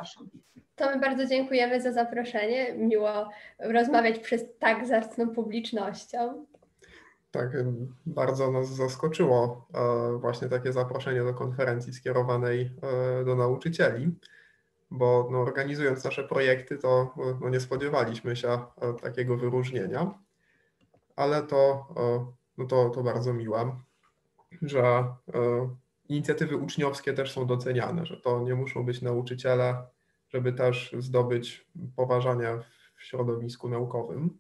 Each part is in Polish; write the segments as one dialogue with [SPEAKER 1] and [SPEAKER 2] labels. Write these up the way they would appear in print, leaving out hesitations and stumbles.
[SPEAKER 1] zapraszam.
[SPEAKER 2] To my bardzo dziękujemy za zaproszenie. Miło rozmawiać przed tak zacną publicznością.
[SPEAKER 3] Tak, bardzo nas zaskoczyło właśnie takie zaproszenie do konferencji skierowanej do nauczycieli, bo no, organizując nasze projekty, to no, nie spodziewaliśmy się takiego wyróżnienia, ale to bardzo miłe, że inicjatywy uczniowskie też są doceniane, że to nie muszą być nauczyciele, żeby też zdobyć poważanie w środowisku naukowym.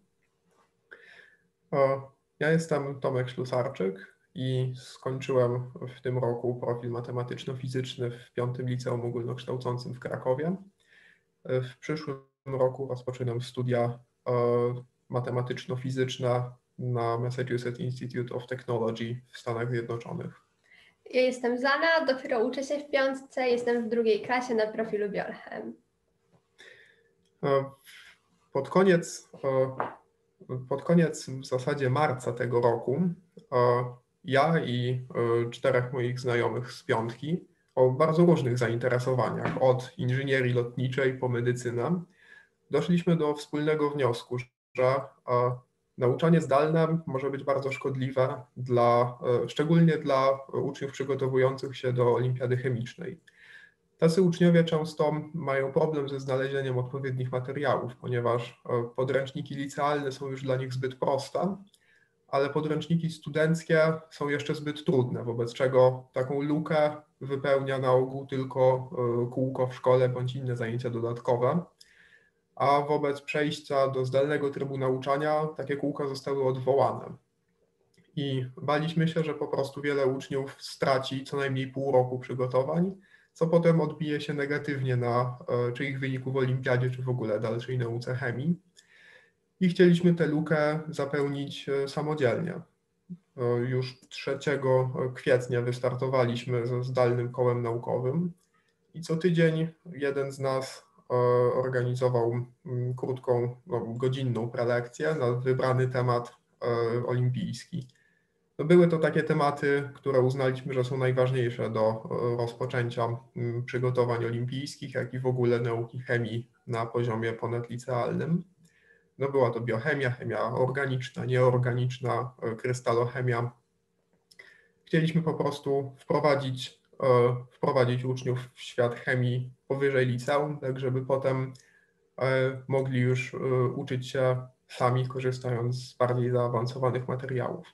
[SPEAKER 3] Ja jestem Tomek Ślusarczyk i skończyłem w tym roku profil matematyczno-fizyczny w 5. Liceum Ogólnokształcącym w Krakowie. W przyszłym roku rozpoczynam studia matematyczno-fizyczne na Massachusetts Institute of Technology w Stanach Zjednoczonych.
[SPEAKER 2] Ja jestem Zana, dopiero uczę się w 5., jestem w 2. klasie na profilu Biolchem.
[SPEAKER 3] Pod koniec w zasadzie marca tego roku ja i 4 moich znajomych z 5. o bardzo różnych zainteresowaniach, od inżynierii lotniczej po medycynę, doszliśmy do wspólnego wniosku, że nauczanie zdalne może być bardzo szkodliwe, szczególnie dla uczniów przygotowujących się do olimpiady chemicznej. Tacy uczniowie często mają problem ze znalezieniem odpowiednich materiałów, ponieważ podręczniki licealne są już dla nich zbyt proste, ale podręczniki studenckie są jeszcze zbyt trudne, wobec czego taką lukę wypełnia na ogół tylko kółko w szkole bądź inne zajęcia dodatkowe, a wobec przejścia do zdalnego trybu nauczania takie kółka zostały odwołane. I baliśmy się, że po prostu wiele uczniów straci co najmniej pół roku przygotowań, co potem odbije się negatywnie na czy ich wyniku w olimpiadzie, czy w ogóle dalszej nauce chemii. I chcieliśmy tę lukę zapełnić samodzielnie. Już 3 kwietnia wystartowaliśmy ze zdalnym kołem naukowym i co tydzień jeden z nas organizował krótką, godzinną prelekcję na wybrany temat olimpijski. Były to takie tematy, które uznaliśmy, że są najważniejsze do rozpoczęcia przygotowań olimpijskich, jak i w ogóle nauki chemii na poziomie ponadlicealnym. Była to biochemia, chemia organiczna, nieorganiczna, krystalochemia. Chcieliśmy po prostu wprowadzić uczniów w świat chemii powyżej liceum, tak żeby potem mogli już uczyć się sami, korzystając z bardziej zaawansowanych materiałów.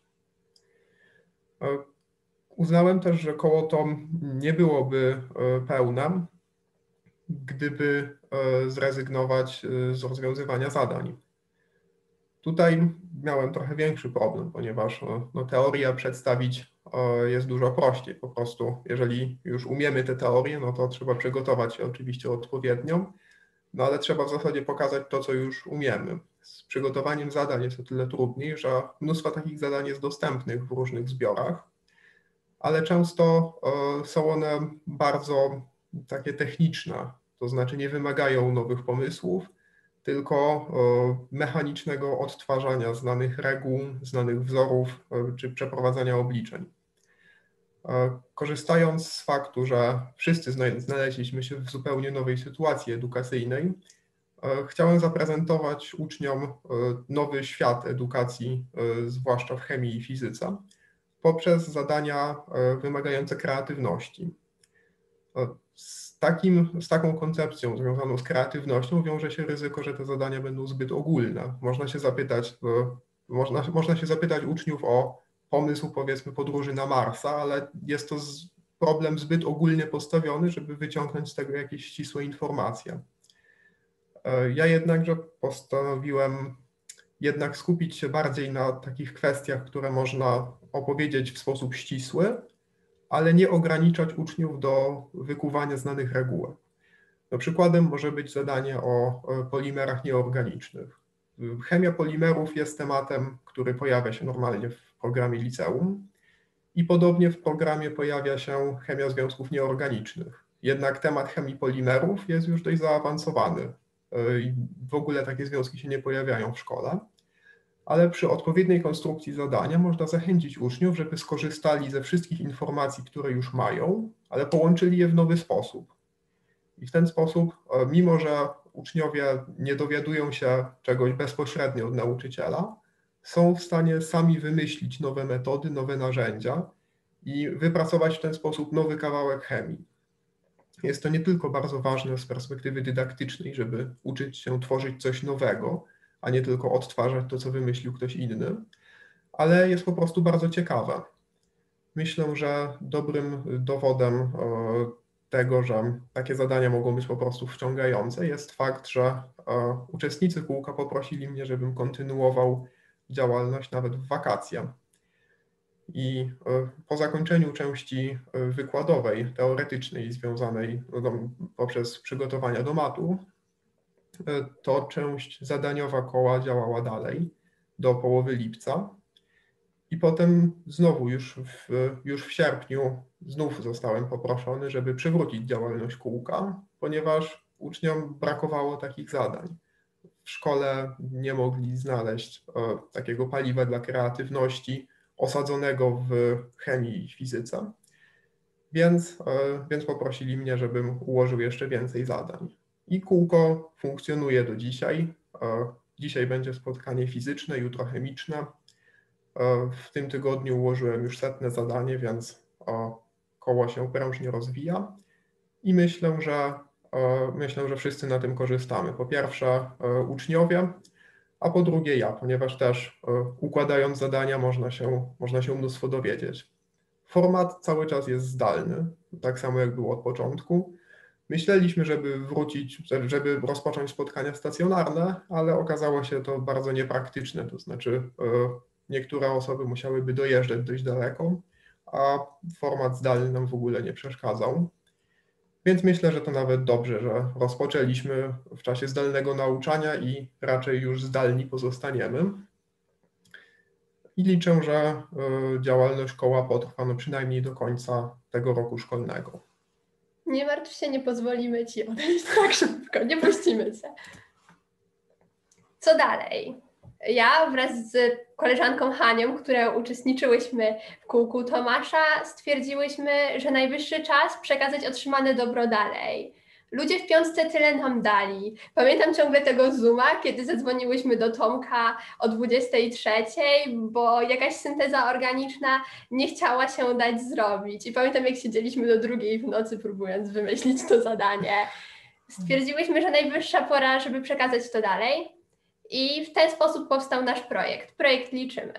[SPEAKER 3] Uznałem też, że koło to nie byłoby pełne, gdyby zrezygnować z rozwiązywania zadań. Tutaj miałem trochę większy problem, ponieważ teorię przedstawić jest dużo prościej. Po prostu, jeżeli już umiemy tę teorię, no to trzeba przygotować się oczywiście odpowiednio, no ale trzeba w zasadzie pokazać to, co już umiemy. Z przygotowaniem zadań jest o tyle trudniej, że mnóstwo takich zadań jest dostępnych w różnych zbiorach, ale często są one bardzo takie techniczne, to znaczy nie wymagają nowych pomysłów, tylko mechanicznego odtwarzania znanych reguł, znanych wzorów czy przeprowadzania obliczeń. Korzystając z faktu, że wszyscy znaleźliśmy się w zupełnie nowej sytuacji edukacyjnej, chciałem zaprezentować uczniom nowy świat edukacji, zwłaszcza w chemii i fizyce, poprzez zadania wymagające kreatywności. Z taką koncepcją związaną z kreatywnością wiąże się ryzyko, że te zadania będą zbyt ogólne. Można się zapytać uczniów o pomysł, powiedzmy, podróży na Marsa, ale jest to problem zbyt ogólnie postawiony, żeby wyciągnąć z tego jakieś ścisłe informacje. Ja jednakże postanowiłem skupić się bardziej na takich kwestiach, które można opowiedzieć w sposób ścisły, ale nie ograniczać uczniów do wykuwania znanych reguł. Przykładem może być zadanie o polimerach nieorganicznych. Chemia polimerów jest tematem, który pojawia się normalnie w programie liceum i podobnie w programie pojawia się chemia związków nieorganicznych. Jednak temat chemii polimerów jest już dość zaawansowany i w ogóle takie związki się nie pojawiają w szkole. Ale przy odpowiedniej konstrukcji zadania można zachęcić uczniów, żeby skorzystali ze wszystkich informacji, które już mają, ale połączyli je w nowy sposób. I w ten sposób, mimo że uczniowie nie dowiadują się czegoś bezpośrednio od nauczyciela, są w stanie sami wymyślić nowe metody, nowe narzędzia i wypracować w ten sposób nowy kawałek chemii. Jest to nie tylko bardzo ważne z perspektywy dydaktycznej, żeby uczyć się tworzyć coś nowego, a nie tylko odtwarzać to, co wymyślił ktoś inny, ale jest po prostu bardzo ciekawe. Myślę, że dobrym dowodem tego, że takie zadania mogą być po prostu wciągające, jest fakt, że uczestnicy kółka poprosili mnie, żebym kontynuował działalność nawet w wakacje. I po zakończeniu części wykładowej, teoretycznej, związanej poprzez przygotowania do matur, to część zadaniowa koła działała dalej do połowy lipca. I potem znowu już w sierpniu znów zostałem poproszony, żeby przywrócić działalność kółka, ponieważ uczniom brakowało takich zadań. W szkole nie mogli znaleźć takiego paliwa dla kreatywności osadzonego w chemii i fizyce, więc poprosili mnie, żebym ułożył jeszcze więcej zadań. I kółko funkcjonuje do dzisiaj. Dzisiaj będzie spotkanie fizyczne, jutro chemiczne. W tym tygodniu ułożyłem już 100. zadanie, więc koło się prężnie rozwija i myślę, że wszyscy na tym korzystamy. Po pierwsze uczniowie, a po drugie ja, ponieważ też układając zadania można się mnóstwo dowiedzieć. Format cały czas jest zdalny, tak samo jak było od początku. Myśleliśmy, żeby rozpocząć spotkania stacjonarne, ale okazało się to bardzo niepraktyczne, to znaczy niektóre osoby musiałyby dojeżdżać dość daleko, a format zdalny nam w ogóle nie przeszkadzał. Więc myślę, że to nawet dobrze, że rozpoczęliśmy w czasie zdalnego nauczania i raczej już zdalni pozostaniemy. I liczę, że działalność koła potrwa przynajmniej do końca tego roku szkolnego.
[SPEAKER 2] Nie martw się, nie pozwolimy ci odejść tak szybko, nie puścimy cię. Co dalej? Ja wraz z koleżanką Hanią, które uczestniczyłyśmy w kółku Tomasza, stwierdziłyśmy, że najwyższy czas przekazać otrzymane dobro dalej. Ludzie w piątce tyle nam dali. Pamiętam ciągle tego Zooma, kiedy zadzwoniłyśmy do Tomka o 23, bo jakaś synteza organiczna nie chciała się dać zrobić. I pamiętam, jak siedzieliśmy do 2 w nocy, próbując wymyślić to zadanie. Stwierdziłyśmy, że najwyższa pora, żeby przekazać to dalej. I w ten sposób powstał nasz projekt. Projekt Liczymy.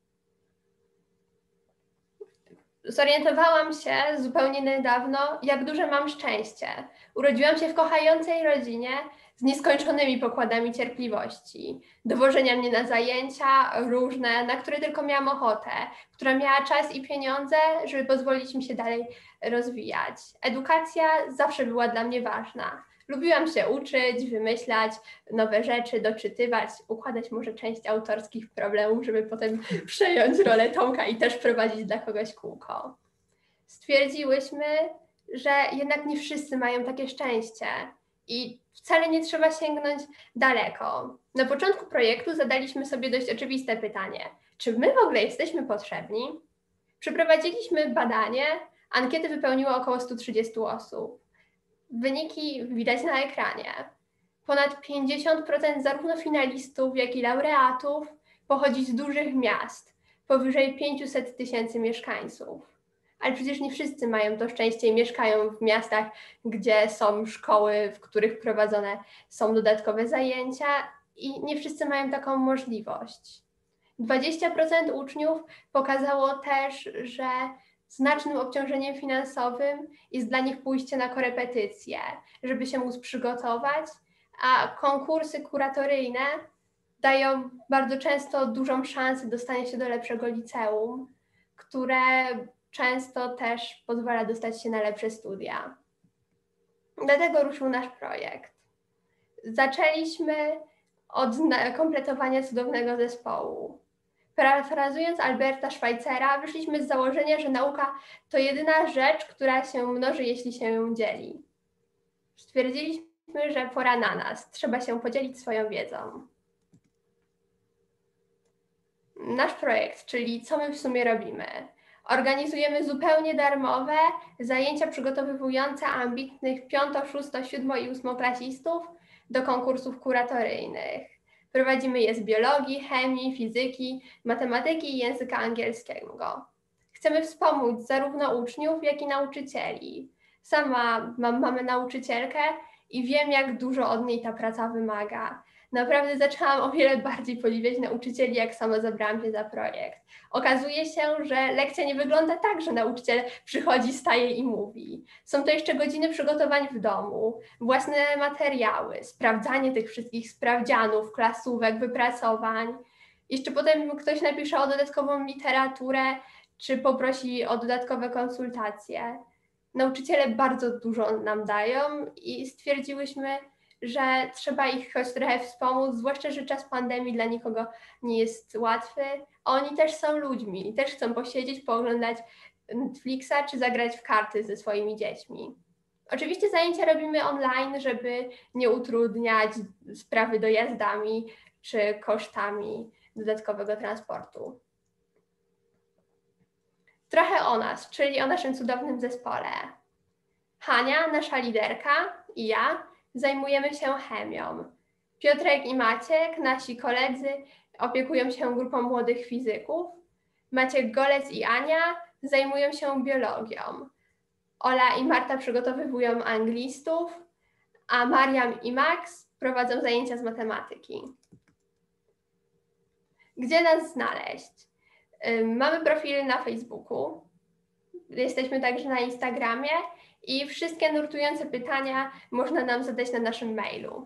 [SPEAKER 2] Zorientowałam się zupełnie niedawno, jak duże mam szczęście. Urodziłam się w kochającej rodzinie z nieskończonymi pokładami cierpliwości. Dowożenia mnie na zajęcia różne, na które tylko miałam ochotę, która miała czas i pieniądze, żeby pozwolić mi się dalej rozwijać. Edukacja zawsze była dla mnie ważna. Lubiłam się uczyć, wymyślać nowe rzeczy, doczytywać, układać może część autorskich problemów, żeby potem przejąć rolę Tomka i też prowadzić dla kogoś kółko. Stwierdziłyśmy, że jednak nie wszyscy mają takie szczęście i wcale nie trzeba sięgnąć daleko. Na początku projektu zadaliśmy sobie dość oczywiste pytanie: czy my w ogóle jesteśmy potrzebni? Przeprowadziliśmy badanie, ankietę wypełniło około 130 osób. Wyniki widać na ekranie. Ponad 50% zarówno finalistów, jak i laureatów pochodzi z dużych miast, powyżej 500 000 mieszkańców. Ale przecież nie wszyscy mają to szczęście i mieszkają w miastach, gdzie są szkoły, w których prowadzone są dodatkowe zajęcia i nie wszyscy mają taką możliwość. 20% uczniów pokazało też, że znacznym obciążeniem finansowym jest dla nich pójście na korepetycje, żeby się móc przygotować, a konkursy kuratoryjne dają bardzo często dużą szansę dostania się do lepszego liceum, które często też pozwala dostać się na lepsze studia. Dlatego ruszył nasz projekt. Zaczęliśmy od kompletowania cudownego zespołu. Parafrazując Alberta Schweitzera, wyszliśmy z założenia, że nauka to jedyna rzecz, która się mnoży, jeśli się ją dzieli. Stwierdziliśmy, że pora na nas, trzeba się podzielić swoją wiedzą. Nasz projekt, czyli co my w sumie robimy, Organizujemy zupełnie darmowe zajęcia przygotowujące ambitnych 5., 6., 7. i 8-klasistów do konkursów kuratoryjnych. Prowadzimy je z biologii, chemii, fizyki, matematyki i języka angielskiego. Chcemy wspomóc zarówno uczniów, jak i nauczycieli. Sama mam mamę nauczycielkę i wiem, jak dużo od niej ta praca wymaga. Naprawdę zaczęłam o wiele bardziej podziwiać nauczycieli, jak sama zabrałam się za projekt. Okazuje się, że lekcja nie wygląda tak, że nauczyciel przychodzi, staje i mówi. Są to jeszcze godziny przygotowań w domu, własne materiały, sprawdzanie tych wszystkich sprawdzianów, klasówek, wypracowań. Jeszcze potem ktoś napisze o dodatkową literaturę, czy poprosi o dodatkowe konsultacje. Nauczyciele bardzo dużo nam dają i stwierdziłyśmy, że trzeba ich choć trochę wspomóc, zwłaszcza, że czas pandemii dla nikogo nie jest łatwy, a oni też są ludźmi, też chcą posiedzieć, pooglądać Netflixa czy zagrać w karty ze swoimi dziećmi. Oczywiście zajęcia robimy online, żeby nie utrudniać sprawy dojazdami czy kosztami dodatkowego transportu. Trochę o nas, czyli o naszym cudownym zespole. Hania, nasza liderka, i ja zajmujemy się chemią. Piotrek i Maciek, nasi koledzy, opiekują się grupą młodych fizyków. Maciek Golec i Ania zajmują się biologią. Ola i Marta przygotowywują anglistów, a Mariam i Max prowadzą zajęcia z matematyki. Gdzie nas znaleźć? Mamy profil na Facebooku, jesteśmy także na Instagramie i wszystkie nurtujące pytania można nam zadać na naszym mailu.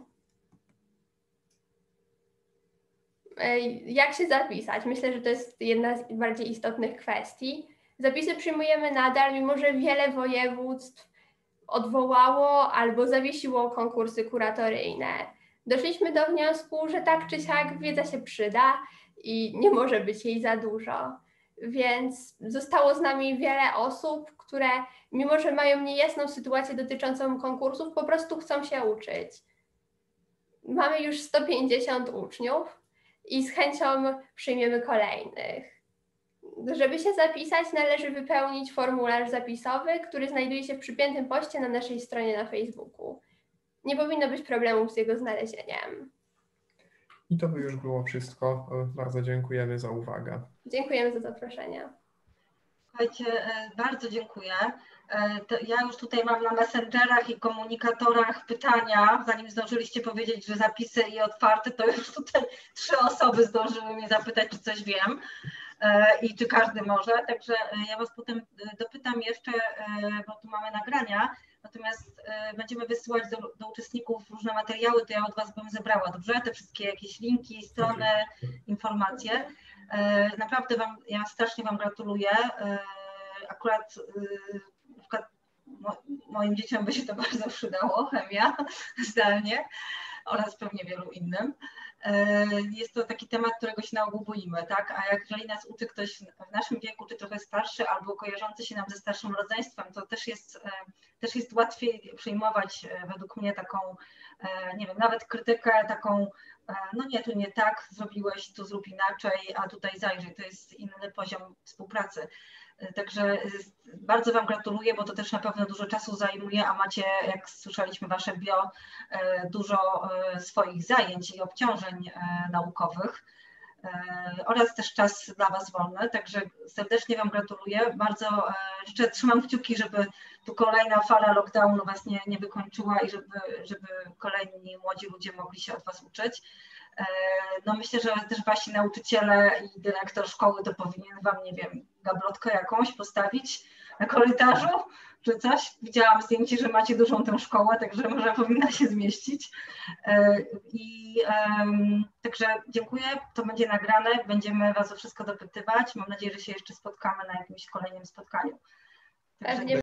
[SPEAKER 2] Jak się zapisać? Myślę, że to jest jedna z bardziej istotnych kwestii. Zapisy przyjmujemy nadal, mimo że wiele województw odwołało albo zawiesiło konkursy kuratoryjne. Doszliśmy do wniosku, że tak czy siak wiedza się przyda i nie może być jej za dużo. Więc zostało z nami wiele osób, które mimo że mają niejasną sytuację dotyczącą konkursów, po prostu chcą się uczyć. Mamy już 150 uczniów i z chęcią przyjmiemy kolejnych. Żeby się zapisać, należy wypełnić formularz zapisowy, który znajduje się w przypiętym poście na naszej stronie na Facebooku. Nie powinno być problemów z jego znalezieniem.
[SPEAKER 3] I to by już było wszystko. Bardzo dziękujemy za uwagę.
[SPEAKER 2] Dziękujemy za zaproszenie.
[SPEAKER 1] Słuchajcie, bardzo dziękuję. Ja już tutaj mam na Messengerach i komunikatorach pytania. Zanim zdążyliście powiedzieć, że zapisy i otwarte, to już tutaj 3 osoby zdążyły mnie zapytać, czy coś wiem i czy każdy może. Także ja Was potem dopytam jeszcze, bo tu mamy nagrania. Natomiast będziemy wysyłać do uczestników różne materiały, to ja od Was bym zebrała, dobrze? Te wszystkie jakieś linki, strony, informacje. Naprawdę ja strasznie Wam gratuluję. Akurat moim dzieciom by się to bardzo przydało, chemia zdalnie oraz pewnie wielu innym. Jest to taki temat, którego się na ogół boimy, tak? A jeżeli nas uczy ktoś w naszym wieku, czy trochę starszy, albo kojarzący się nam ze starszym rodzeństwem, to też jest łatwiej przyjmować według mnie taką, nie wiem, nawet krytykę taką, no nie, tu nie tak zrobiłeś, tu zrób inaczej, a tutaj zajrzyj, to jest inny poziom współpracy. Także bardzo Wam gratuluję, bo to też na pewno dużo czasu zajmuje, a macie, jak słyszeliśmy, Wasze bio, dużo swoich zajęć i obciążeń naukowych oraz też czas dla Was wolny. Także serdecznie Wam gratuluję. Bardzo życzę, trzymam kciuki, żeby tu kolejna fala lockdownu Was nie wykończyła i żeby kolejni młodzi ludzie mogli się od Was uczyć. No myślę, że też Wasi nauczyciele i dyrektor szkoły to powinien Wam, nie wiem, gablotkę jakąś postawić na korytarzu czy coś. Widziałam zdjęcie, że macie dużą tę szkołę, także może powinna się zmieścić. Także dziękuję, to będzie nagrane, będziemy Was o wszystko dopytywać. Mam nadzieję, że się jeszcze spotkamy na jakimś kolejnym spotkaniu. Także